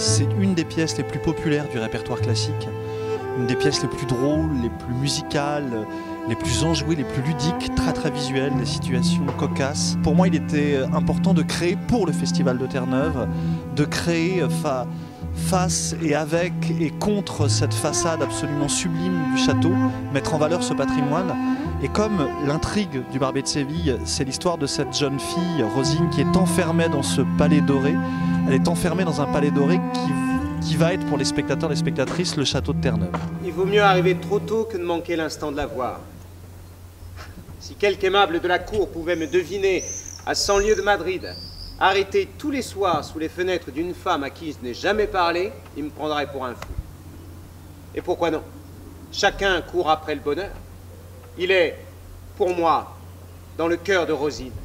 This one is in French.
C'est une des pièces les plus populaires du répertoire classique, une des pièces les plus drôles, les plus musicales, les plus enjouées, les plus ludiques, très visuelles, des situations cocasses. Pour moi, il était important de créer pour le Festival de Terre-Neuve, de créer face et avec et contre cette façade absolument sublime du château, mettre en valeur ce patrimoine. Et comme l'intrigue du Barbier de Séville, c'est l'histoire de cette jeune fille, Rosine, qui est enfermée dans ce palais doré. Elle est enfermée dans un palais doré qui va être pour les spectateurs et les spectatrices le château de Terre-Neuve. Il vaut mieux arriver trop tôt que de manquer l'instant de la voir. Si quelque aimable de la cour pouvait me deviner à 100 lieues de Madrid, arrêté tous les soirs sous les fenêtres d'une femme à qui je n'ai jamais parlé, il me prendrait pour un fou. Et pourquoi non? Chacun court après le bonheur. Il est, pour moi, dans le cœur de Rosine.